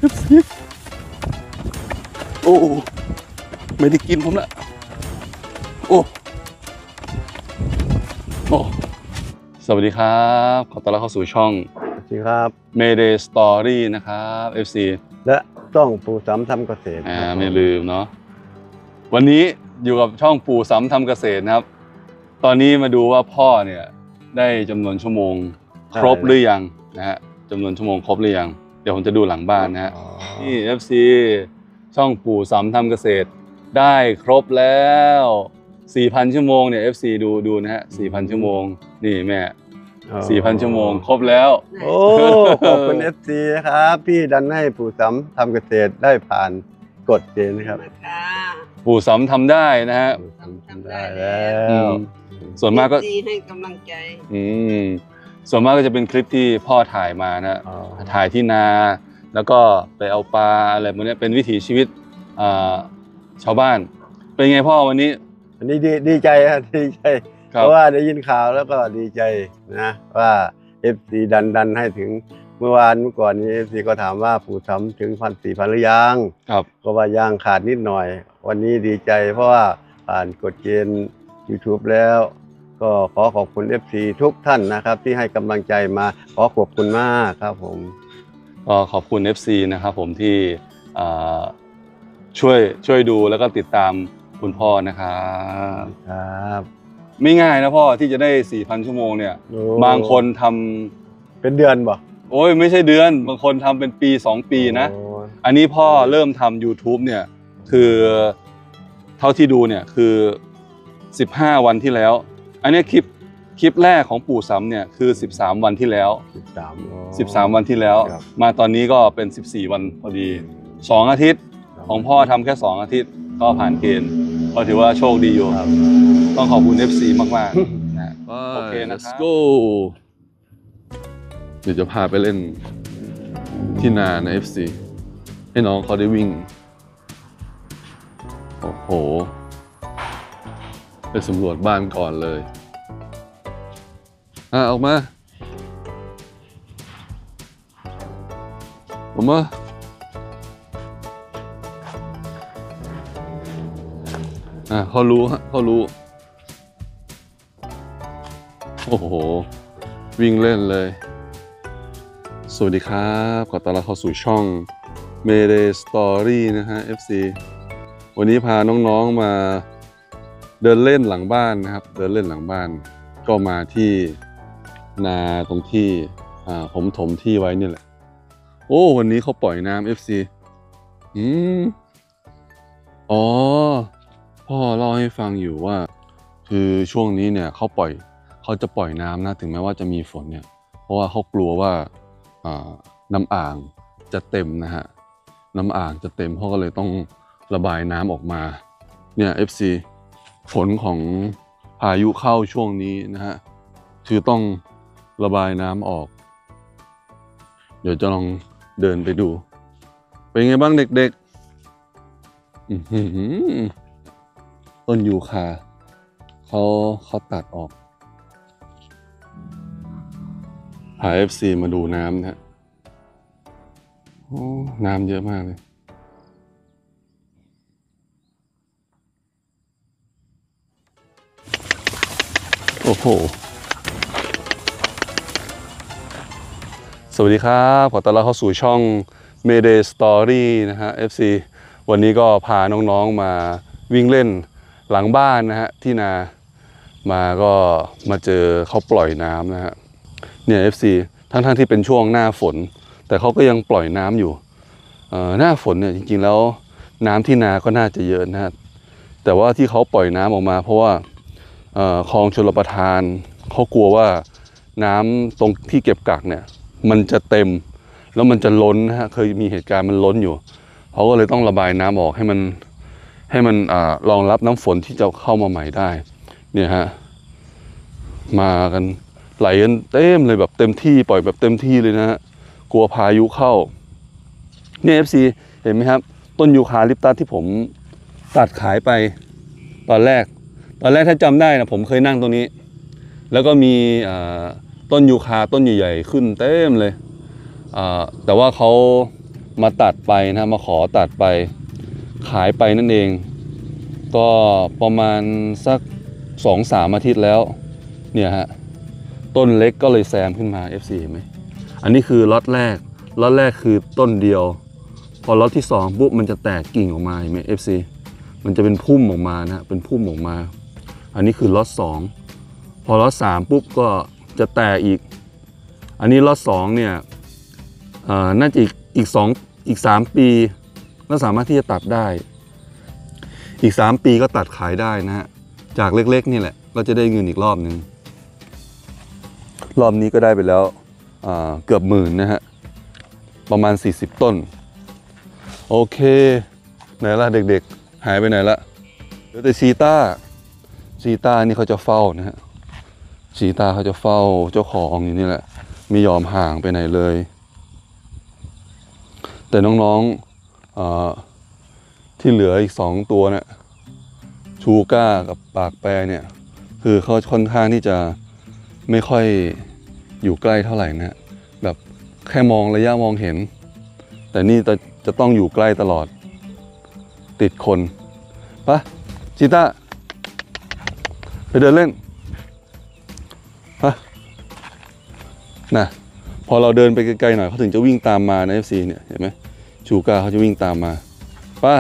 โอ้ไม่ได้กินผมละโอ้สวัสดีครับขอต้อนรับเข้าสู่ช่องสวัสดีครับ Mayday Story นะครับ FC และต้องปู่สำทำเกษตรไม่ลืมเนาะวันนี้อยู่กับช่องปู่สำทำเกษตรนะครับตอนนี้มาดูว่าพ่อเนี่ยได้จำนวนชั่วโมงครบหรือยังนะฮะจำนวนชั่วโมงครบหรือยังเดี๋ยวผมจะดูหลังบ้านนะฮะนี่ FC ช่องปู่สำทำเกษตรได้ครบแล้ว 4,000 ชั่วโมงเนี่ย FC ดูนะฮะ 4,000 ชั่วโมงนี่แม่ 4,000 ชั่วโมงครบแล้วโอ้ขอบคุณ FC ครับพี่ดันให้ปู่สำทำเกษตรได้ผ่านกฎเกณฑ์นะครับปู่สำทำได้นะฮะทำได้แล้วส่วนมากก็ให้กำลังใจส่วนมากก็จะเป็นคลิปที่พ่อถ่ายมานะถ่ายที่นาแล้วก็ไปเอาปลาอะไรพวกนี้เป็นวิถีชีวิตชาวบ้านเป็นไงพ่อวันนี้ดีใจครับดีใจเพราะว่าได้ยินข่าวแล้วก็ดีใจนะว่า FC ดันให้ถึงเมื่อก่อนนี้ FC ก็ถามว่าปู่สำถึง1,400 หรือยังครับก็ว่ายังขาดนิดหน่อยวันนี้ดีใจเพราะว่าผ่านกฎเกณฑ์ YouTube แล้วก็ขอขอบคุณ FC ทุกท่านนะครับที่ให้กำลังใจมาขอขอบคุณมากครับผมก็ขอบคุณ FC นะครับผมที่ช่วยดูแล้วก็ติดตามคุณพ่อนะครับครับไม่ง่ายนะพ่อที่จะได้ 4,000 ชั่วโมงเนี่ยบางคนทำเป็นเดือนบ่โอ้ยไม่ใช่เดือนบางคนทำเป็นปี2 ปีนะอันนี้พ่อเริ่มทำ YouTube เนี่ยคือเท่าที่ดูเนี่ยคือ15 วันที่แล้วอันนี้คลิปแรกของปู่สำเนี่ยคือ13 วันที่แล้ว13 วันที่แล้วมาตอนนี้ก็เป็น14 วันพอดี2 อาทิตย์ของพ่อทำแค่2 อาทิตย์ก็ผ่านเกณฑ์ก็ถือว่าโชคดีอยู่ต้องขอบคุณ FC มากๆนะโอเคนะครับ Let's go เดี๋ยวจะพาไปเล่นที่นาใน FC ให้น้องเขาได้วิ่งโอ้โหไปสำรวจบ้านก่อนเลยออกมาเขารู้ฮะเขารู้โอ้โหวิ่งเล่นเลยสวัสดีครับขอต้อนรับเข้าสู่ช่อง Mayday Story นะฮะ FC วันนี้พาน้องๆมาเดินเล่นหลังบ้านนะครับเดินเล่นหลังบ้านก็มาที่นาตรงที่ผมถมที่ไว้นี่แหละโอ้วันนี้เขาปล่อยน้ำ FC อ๋อพ่อเล่าให้ฟังอยู่ว่าคือช่วงนี้เนี่ยเขาจะปล่อยน้ำนะถึงแม้ว่าจะมีฝนเนี่ยเพราะว่าเขากลัวว่าน้ำอ่างจะเต็มนะฮะน้ำอ่างจะเต็มเขาก็เลยต้องระบายน้ำออกมาเนี่ย FC ฝนของพายุเข้าช่วงนี้นะฮะคือต้องระบายน้ำออกเดี๋ยวจะลองเดินไปดูเป็นไงบ้างเด็กๆต้นยูคาเขาตัดออกพา FC มาดูน้ำนะฮะโอ้น้ำเยอะมากเลยโอ้โหสวัสดีครับขอต้อนรับเข้าสู่ช่อง Mayday Story นะฮะ FC วันนี้ก็พาน้องๆมาวิ่งเล่นหลังบ้านนะฮะที่นามาก็มาเจอเขาปล่อยน้ำนะฮะเนี่ย FC ทั้งที่เป็นช่วงหน้าฝนแต่เขาก็ยังปล่อยน้ำอยู่หน้าฝนเนี่ยจริงๆแล้วน้ำที่นาก็น่าจะเยอะนะฮะแต่ว่าที่เขาปล่อยน้ำออกมาเพราะว่าคลองชลประทานเขากลัวว่าน้ำตรงที่เก็บกักเนี่ยมันจะเต็มแล้วมันจะล้นนะฮะเคยมีเหตุการณ์มันล้นอยู่เขาก็เลยต้องระบายน้ำออกให้มันรองรับน้ำฝนที่จะเข้ามาใหม่ได้เนี่ยฮะมากันไหลกันเต็มเลยแบบเต็มที่ปล่อยแบบเต็มที่เลยนะฮะกลัวพายุเข้าเนี่ย FC เห็นไหมครับต้นยูคาลิปตัสที่ผมตัดขายไปตอนแรกถ้าจำได้นะผมเคยนั่งตรงนี้แล้วก็มีต้นยูคาต้นใหญ่ๆขึ้นเต็มเลยแต่ว่าเขามาตัดไปนะมาขอตัดไปขายไปนั่นเอง ก็ประมาณสัก 2-3 อาทิตย์แล้วเนี่ยฮะต้นเล็กก็เลยแซมขึ้นมา FC เห็นไหมอันนี้คือล็อตแรกคือต้นเดียวพอล็อตที่2ปุ๊บมันจะแตกกิ่งออกมาเห็นไหม FC มันจะเป็นพุ่มออกมานะเป็นพุ่มออกมาอันนี้คือล็อต2พอล็อต3ปุ๊บก็จะแตกอีกอันนี้ล็อต2เนี่ยน่าจะอีก3 ปีก็สามารถที่จะตัดได้อีก3 ปีก็ตัดขายได้นะฮะจากเล็กๆนี่แหละก็จะได้เงินอีกรอบนึงรอบนี้ก็ได้ไปแล้วเกือบ10,000นะฮะประมาณ40 ต้นโอเคไหนล่ะเด็กๆหายไปไหนละเหลือแต่ชีต้านี่เขาจะเฝ้านะฮะชีต้าเขาจะเฝ้าเจ้าของอยู่นี่แหละไม่ยอมห่างไปไหนเลยแต่น้องๆที่เหลืออีก2 ตัวเนี่ยชูก้ากับปากแปรเนี่ยคือเขาค่อนข้างที่จะไม่ค่อยอยู่ใกล้เท่าไหร่นะแบบแค่มองระยะมองเห็นแต่นี่จะต้องอยู่ใกล้ตลอดติดคนปะชิต้าไปเดินเล่นปะนะพอเราเดินไปไกลๆหน่อยเขาถึงจะวิ่งตามมาใน FC เนี่ยเห็นไหมชูก้าเขาจะวิ่งตามมาป้า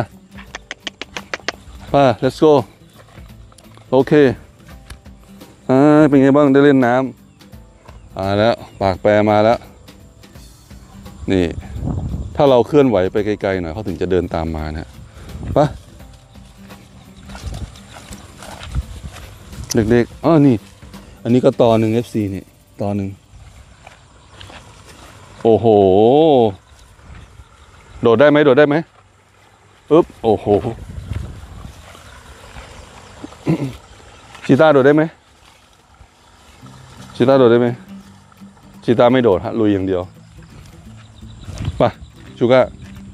let's go โอเคเป็นไงบ้างได้เล่นน้ำแล้วปากแปรมาแล้วนี่ถ้าเราเคลื่อนไหวไปไกลๆหน่อยเขาถึงจะเดินตามมานะป่ะเด็กๆนี่อันนี้ก็ตอนหนึ่ง FC นี่ตอนหนึ่งโอ้โหโดดได้ไหมปึ๊บโอ้โหชีต้าโดดได้ไหมชีต้าไม่โดดฮะลุยอย่างเดียวไปชูก้า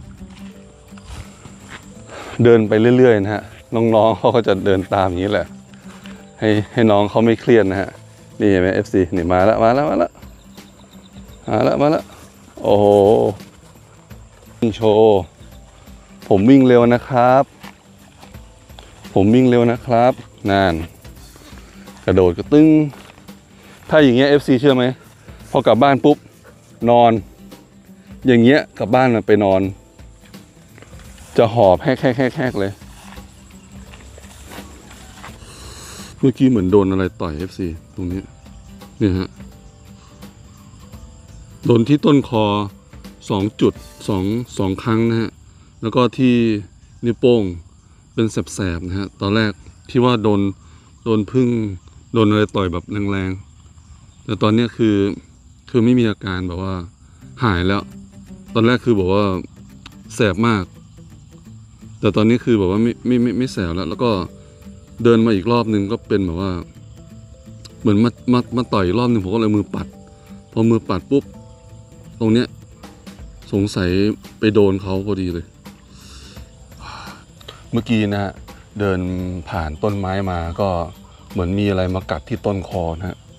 เดินไปเรื่อยๆนะฮะน้องๆเขาก็จะเดินตามอย่างนี้แหละให้น้องเขาไม่เครียดนะฮะนี่เห็นไหม FC นี่มาแล้วโอ้โหวิ่งโชว์ผมวิ่งเร็วนะครับนั่นกระโดดกระตึ้งถ้าอย่างเงี้ย FC เชื่อไหมพอกลับบ้านปุ๊บนอนอย่างเงี้ยกลับบ้านไปนอนจะหอบแฮกเลยเมื่อกี้เหมือนโดนอะไรต่อย FC ตรงนี้เนี่ยฮะโดนที่ต้นคอ2 จุด2 ครั้งนะฮะแล้วก็ที่นิ้วโป้งเป็นแสบๆนะฮะตอนแรกที่ว่าโดนพึ่งโดนอะไรต่อยแบบแรงๆแต่ตอนนี้คือไม่มีอาการแบบว่าหายแล้วตอนแรกคือบอกว่าแสบมากแต่ตอนนี้คือแบบว่าไม่แสบแล้วก็เดินมาอีกรอบนึงก็เป็นแบบว่าเหมือนมาต่อยรอบนึงผมก็เลยมือปัดพอมือปัดปุ๊บตรงเนี้ยสงสัยไปโดนเขาพอดีเลยเมื่อกี้นะฮะเดินผ่านต้นไม้มาก็เหมือนมีอะไรมากัดที่ต้นคอนะฮะ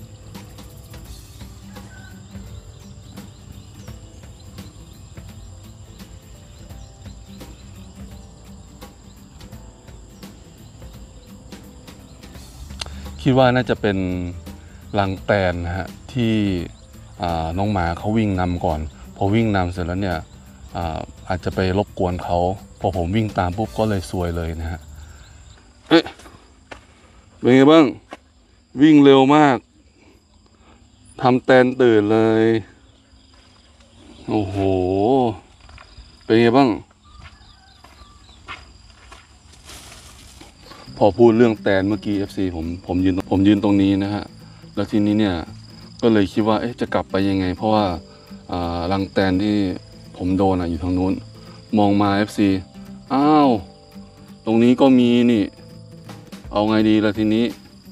คิดว่าน่าจะเป็นรังแตนนะฮะที่น้องหมาเขาวิ่งนำก่อนพอวิ่งนำเสร็จแล้วเนี่ยอาจจะไปรบกวนเขาพอผมวิ่งตามปุ๊บก็เลยซวยเลยนะฮะเป็นไงบ้างวิ่งเร็วมากทำแตนตื่นเลยโอ้โหเป็นไงบ้างพอพูดเรื่องแตนเมื่อกี้ FC ผมยืนตรงนี้นะฮะแล้วทีนี้เนี่ยก็เลยคิดว่าจะกลับไปยังไงเพราะว่ารังแตนที่ผมโดนอยู่ทางนู้นมองมา FC อ้าวตรงนี้ก็มีนี่เอาไงดีล่ะทีนี้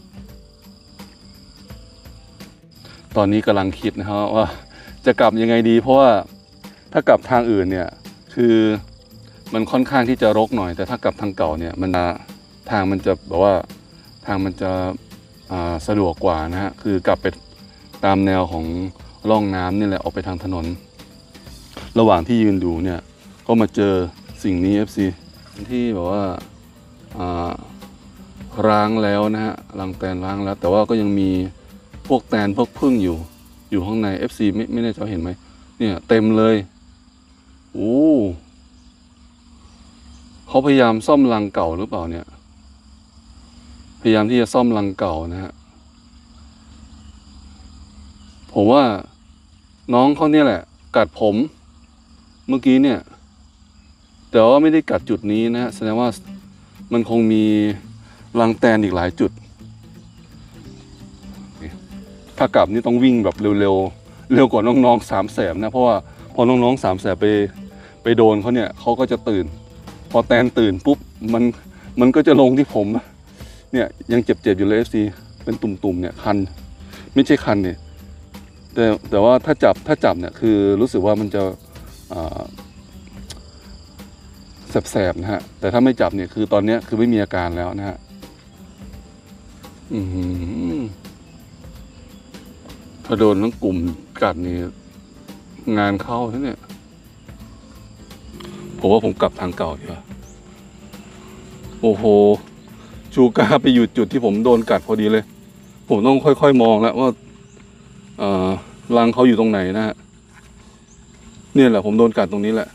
ตอนนี้กำลังคิดนะครับว่าจะกลับยังไงดีเพราะว่าถ้ากลับทางอื่นเนี่ยคือมันค่อนข้างที่จะรกหน่อยแต่ถ้ากลับทางเก่าเนี่ยทางมันจะแบบว่าทางมันจะสะดวกกว่านะฮะคือกลับไปตามแนวของร่องน้ำนี่แหละออกไปทางถนนระหว่างที่ยืนดูเนี่ยก็มาเจอสิ่งนี้ FC ที่แบบว่าร้างแล้วนะฮะรังแตนร้างแล้วแต่ว่าก็ยังมีพวกแตนพวกผึ้งอยู่ข้างใน FC ไม่แน่ใจเห็นไหมเนี่ยเต็มเลยโอ้เขาพยายามซ่อมรังเก่าหรือเปล่าเนี่ยพยายามที่จะซ่อมรังเก่านะฮะผมว่าน้องเขาเนี่ยแหละกัดผมเมื่อกี้เนี่ยแต่ว่าไม่ได้กัดจุดนี้นะฮะแสดงว่ามันคงมีรังแตนอีกหลายจุดถ้ากลับนี่ต้องวิ่งแบบเร็วกว่าน้องๆ3 แสบนะเพราะว่าพอน้องๆ3 แสบไปโดนเขาเนี่ยเขาก็จะตื่นพอแตนตื่นปุ๊บมันก็จะลงที่ผมเนี่ยยังเจ็บอยู่เลย FC เป็นตุ่มๆเนี่ยคันไม่ใช่คันเนี่ยแต่ว่าถ้าจับเนี่ยคือรู้สึกว่ามันจะแสบๆนะฮะแต่ถ้าไม่จับเนี่ยคือตอนนี้คือไม่มีอาการแล้วนะฮะถ้าโดนทั้งกลุ่มกัดนี่งานเข้าใช่เนี่ยผมว่าผมกลับทางเก่าดีกว่าโอ้โหชูกาไปอยู่จุดที่ผมโดนกัดพอดีเลยผมต้องค่อยๆมองแล้วว่ารังเขาอยู่ตรงไหนนะฮะเนี่ยแหละผมโดนกัดตรงนี้แหละ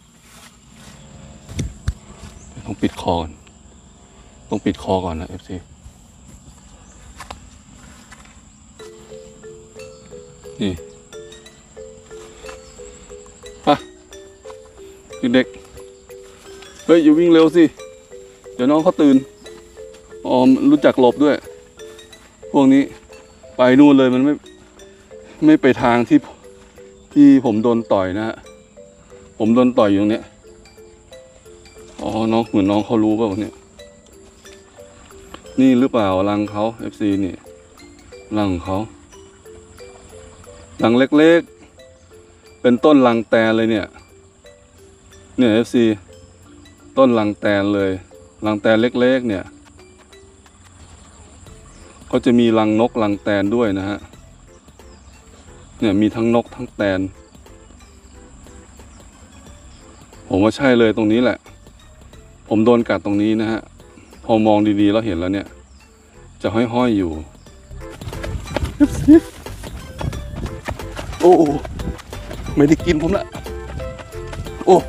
ต้องปิดคอก่อนนะ FC นี่ป่ะเด็กเฮ้ยอย่าวิ่งเร็วสิเดี๋ยวน้องเขาตื่นรู้จักหลบด้วยพวกนี้ไปนู่นเลยมันไม่ไปทางที่ผมโดนต่อยนะฮะผมโดนต่อยอยู่ตรงเนี้ยน้องเหมือนน้องเขารู้ป่ะเนี่ยนี่หรือเปล่ารังเขา FC นี่รังเขารังเล็กๆเป็นต้นรังแตนเลยเนี่ย FC ต้นรังแตนเลยรังแตนเล็กๆเนี่ยก็จะมีรังนกรังแตนด้วยนะฮะเนี่ยมีทั้งนกทั้งแตนผมว่าใช่เลยตรงนี้แหละผมโดนกัดตรงนี้นะฮะพอมองดีๆแล้วเห็นแล้วเนี่ยจะห้อยๆอยู่โอ้ไม่ได้กินผมละโอ้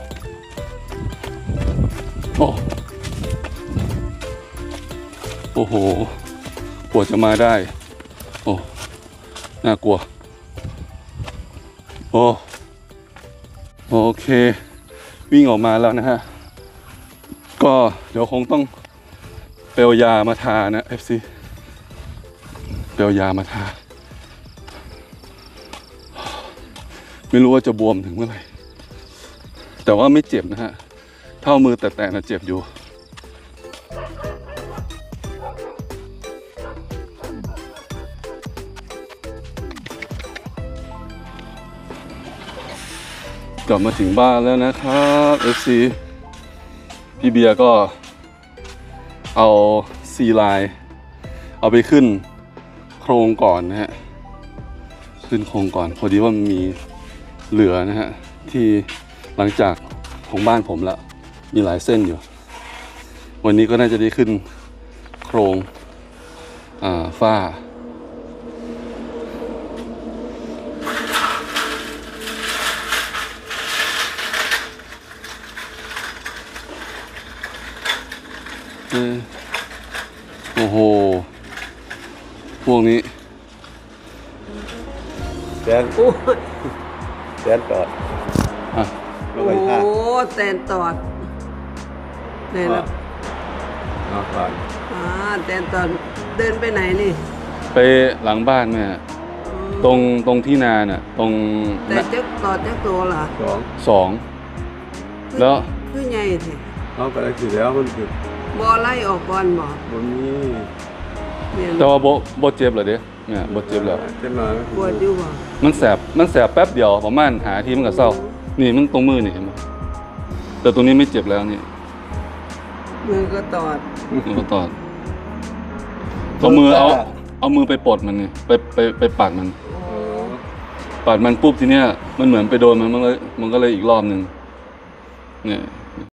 โหปวดจะมาได้โอ้น่ากลัวโอเควิ่งออกมาแล้วนะฮะก็เดี๋ยวคงต้องเปลยามาทานะ FC เปลยามาทาไม่รู้ว่าจะบวมถึงเมื่อไหร่แต่ว่าไม่เจ็บนะฮะเท่ามือแต่นะเจ็บอยู่กลับมาถึงบ้านแล้วนะครับ FC พี่เบียร์ก็เอาซีไลน์เอาไปขึ้นโครงก่อนนะฮะขึ้นโครงก่อนพอดีว่ามันมีเหลือนะฮะที่หลังจากของบ้านผมละมีหลายเส้นอยู่วันนี้ก็น่าจะได้ขึ้นโครงฝ้าโอ้โหพวกนี้แตนตอดโอ้โหแตนตอดเนี่ยนะก่อนแตนตอดเดินไปไหนนี่ไปหลังบ้านแม่ตรงที่นาน่ะตรงแต่เจ้าตอดเจ้าตัวเหรอสองแล้วคือไงสิเอาไปสิแล้วมันคือบ่ไล่ออกก่อนบ่นี้แต่ว่าบ่เจ็บเหรอเด้เนี่ยบ่เจ็บแล้วเจ็บหน่อยปวดอยู่บ่มันแสบแป๊บเดียวประมาณหาทีมันก็เศร้านี่มันตรงมือนี่เห็นไหมแต่ตรงนี้ไม่เจ็บแล้วนี่มือก็ตอดเอามือไปปลดมันไงไปปัดมันปัดมันปุ๊บทีเนี้ยมันเหมือนไปโดนมันก็เลยอีกรอบหนึ่งเนี่ย